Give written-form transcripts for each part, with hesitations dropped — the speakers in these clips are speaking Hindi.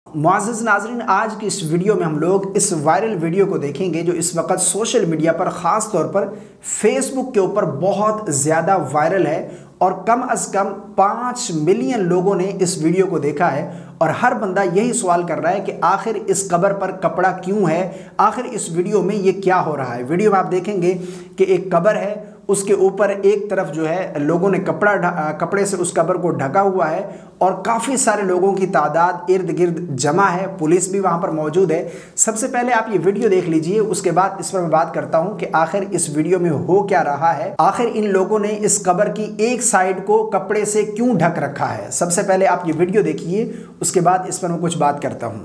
मुअज़्ज़िज़ नाज़रीन, आज की इस वीडियो में हम लोग इस वायरल वीडियो को देखेंगे जो इस वक्त सोशल मीडिया पर ख़ास तौर पर फेसबुक के ऊपर बहुत ज़्यादा वायरल है और कम अज़ कम 5 मिलियन लोगों ने इस वीडियो को देखा है। और हर बंदा यही सवाल कर रहा है कि आखिर इस कब्र पर कपड़ा क्यों है, आखिर इस वीडियो में ये क्या हो रहा है। वीडियो में आप देखेंगे कि एक कब्र है, उसके ऊपर एक तरफ जो है लोगों ने कपड़े से उस कब्र को ढका हुआ है और काफ़ी सारे लोगों की तादाद इर्द गिर्द जमा है, पुलिस भी वहाँ पर मौजूद है। सबसे पहले आप ये वीडियो देख लीजिए, उसके बाद इस पर मैं बात करता हूँ कि आखिर इस वीडियो में हो क्या रहा है, आखिर इन लोगों ने इस कब्र की एक साइड को कपड़े से क्यों ढक रखा है। सबसे पहले आप ये वीडियो देखिए, उसके बाद इस पर मैं कुछ बात करता हूँ।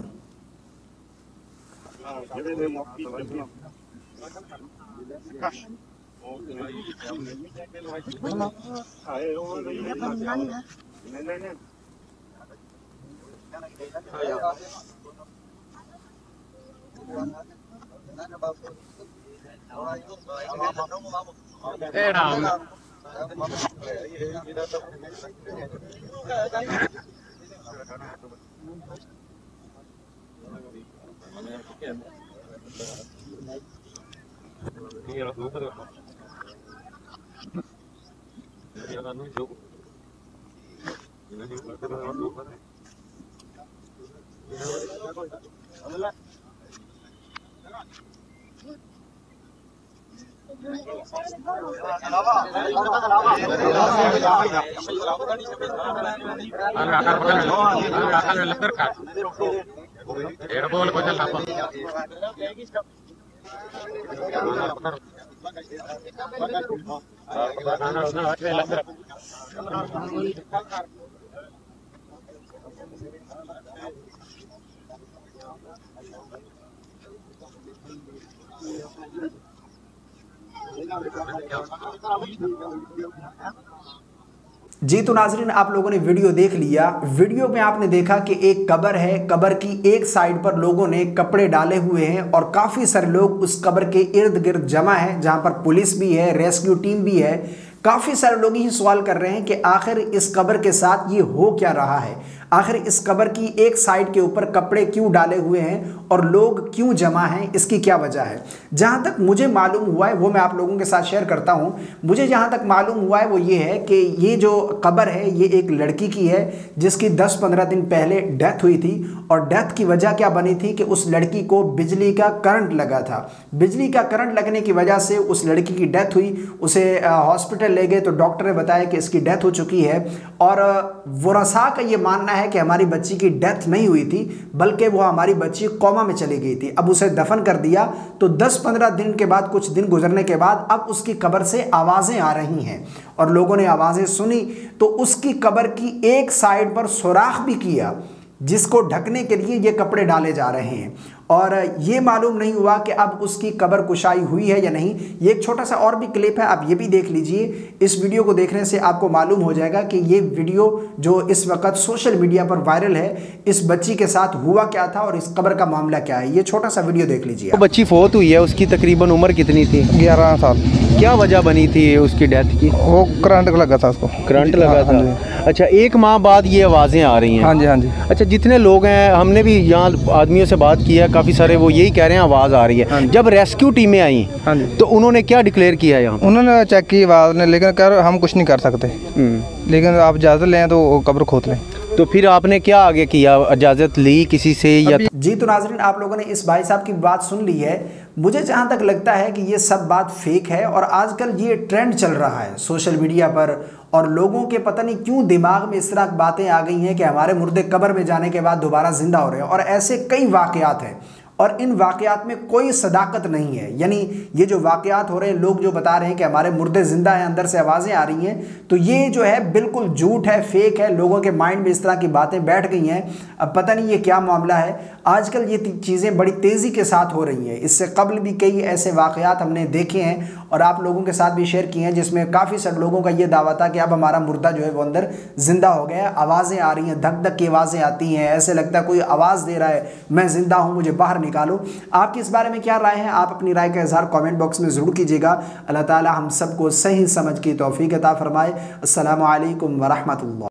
जी तो नाजरीन, आप लोगों ने वीडियो देख लिया। वीडियो में आपने देखा कि एक कब्र है, कब्र की एक साइड पर लोगों ने कपड़े डाले हुए हैं और काफ़ी सारे लोग उस कब्र के इर्द गिर्द जमा है, जहां पर पुलिस भी है, रेस्क्यू टीम भी है। काफ़ी सारे लोग ही सवाल कर रहे हैं कि आखिर इस कब्र के साथ ये हो क्या रहा है, आखिर इस कब्र की एक साइड के ऊपर कपड़े क्यों डाले हुए हैं और लोग क्यों जमा हैं, इसकी क्या वजह है। जहां तक मुझे मालूम हुआ है वो मैं आप लोगों के साथ शेयर करता हूं। मुझे जहां तक मालूम हुआ है वो ये है कि ये जो कब्र है ये एक लड़की की है जिसकी 10-15 दिन पहले डेथ हुई थी। और डेथ की वजह क्या बनी थी कि उस लड़की को बिजली का करंट लगा था। बिजली का करंट लगने की वजह से उस लड़की की डेथ हुई। उसे हॉस्पिटल ले गए तो डॉक्टर ने बताया कि इसकी डेथ हो चुकी है। और वरसा का ये मानना है कि हमारी बच्ची की डेथ नहीं हुई थी, बल्कि वो हमारी बच्ची कोमा में चली गई थी। अब उसे दफन कर दिया तो 10-15 दिन के बाद, कुछ दिन गुजरने के बाद अब उसकी कब्र से आवाज़ें आ रही हैं और लोगों ने आवाज़ें सुनी तो उसकी कब्र की एक साइड पर सुराख भी किया जिसको ढकने के लिए ये कपड़े डाले जा रहे हैं। और ये मालूम नहीं हुआ कि अब उसकी कब्र कुशाई हुई है या नहीं। ये एक छोटा सा और भी क्लिप है, आप ये भी देख लीजिए। इस वीडियो को देखने से आपको मालूम हो जाएगा कि ये वीडियो जो इस वक्त सोशल मीडिया पर वायरल है, इस बच्ची के साथ हुआ क्या था और इस कब्र का मामला क्या है। ये छोटा सा वीडियो देख लीजिए। तो बच्ची फौत हुई है, उसकी तकरीबन उम्र कितनी थी? 11 साल। क्या वजह बनी थी उसकी डेथ की? वो करंट लगा था उसको। करंट लगा था। अच्छा, 1 माह बाद ये आवाज़ें आ रही हैं? हाँ जी, हाँ जी। अच्छा, जितने लोग हैं, हमने भी यहाँ आदमियों से बात की है, काफ़ी सारे वो यही कह रहे हैं आवाज़ आ रही है। हाँ, जब रेस्क्यू टीमें आई, हाँ जी, तो उन्होंने क्या डिक्लेयर किया यहाँ? उन्होंने चेक की आवाज़ ने, लेकिन कर हम कुछ नहीं कर सकते, लेकिन आप इजाज़त लें तो कब्र खोद लें। तो फिर आपने क्या आगे किया? इजाज़त ली किसी से या? जी तो नाजरीन, आप लोगों ने इस भाई साहब की बात सुन ली है। मुझे जहां तक लगता है कि ये सब बात फेक है और आजकल ये ट्रेंड चल रहा है सोशल मीडिया पर और लोगों के पता नहीं क्यों दिमाग में इस तरह बातें आ गई हैं कि हमारे मुर्दे कब्र में जाने के बाद दोबारा जिंदा हो रहे हैं। और ऐसे कई वाकयात हैं और इन वाकयात में कोई सदाकत नहीं है। यानी ये जो वाकयात हो रहे हैं, लोग जो बता रहे हैं कि हमारे मुर्दे जिंदा हैं, अंदर से आवाज़ें आ रही हैं, तो ये जो है बिल्कुल झूठ है, फेक है। लोगों के माइंड में इस तरह की बातें बैठ गई हैं। अब पता नहीं ये क्या मामला है। आजकल ये चीज़ें बड़ी तेज़ी के साथ हो रही हैं। इससे कबल भी कई ऐसे वाकयात हमने देखे हैं और आप लोगों के साथ भी शेयर किए हैं, जिसमें काफ़ी सारे लोगों का ये दावा था कि अब हमारा मुर्दा जो है वो अंदर जिंदा हो गया। आवाज़ें आ रही हैं, धक धक की आवाज़ें आती हैं, ऐसे लगता है कोई आवाज़ दे रहा है, मैं जिंदा हूँ, मुझे बाहर निकालो। आपकी इस बारे में क्या राय है? आप अपनी राय का इजहार कमेंट बॉक्स में ज़रूर कीजिएगा। अल्लाह ताला हम सबको सही समझ की तौफीक अता फरमाए। अस्सलामु अलैकुम व रहमतुल्लाह।